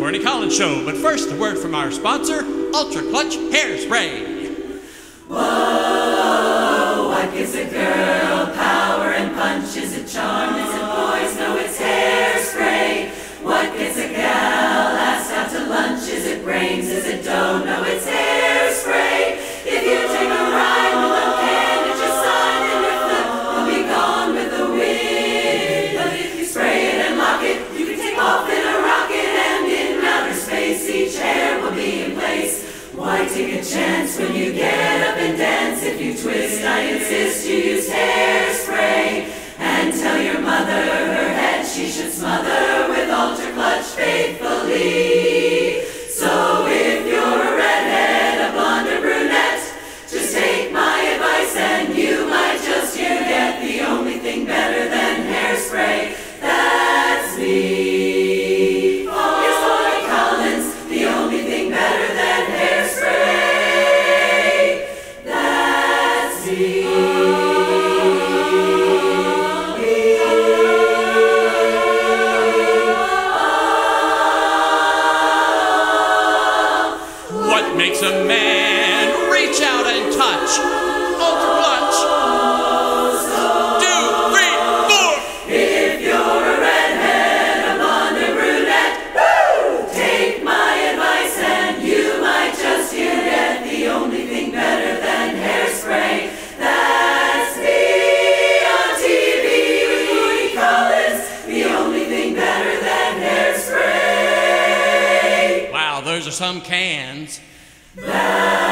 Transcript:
Courtney Collins Show. But first, a word from our sponsor, Ultra Clutch Hairspray. Whoa, what gives a girl power and punch? Is it charm? Is it poise? No, it's hairspray. What gets a gal asked out to lunch? Is it brains? Is it dough? No, it's hairspray. If you take a ride with a can at your side and your flip, you'll be gone with the wind. But if you spray it and lock it, you can take off in a rocket, and in outer space each hair will be in place. Why take a chance when you get up and dance? If you twist, I insist you use hairspray. And tell your mother her head she should smother with Ultra Clutch faithfully. So if you're a redhead, a blonde or brunette, just take my advice and you might just get the only thing better than hairspray. That's me. Here's Courtney Collins, the only thing better than hairspray. That's me. What makes a man reach out and touch? Ultra Clutch. 2, 3, 4. If you're a redhead, a blonde or brunette, woo! Take my advice and you might just get the only thing better than hairspray. That's me on TV with Courtney Collins, the only thing better than hairspray. Wow, those are some cans. That's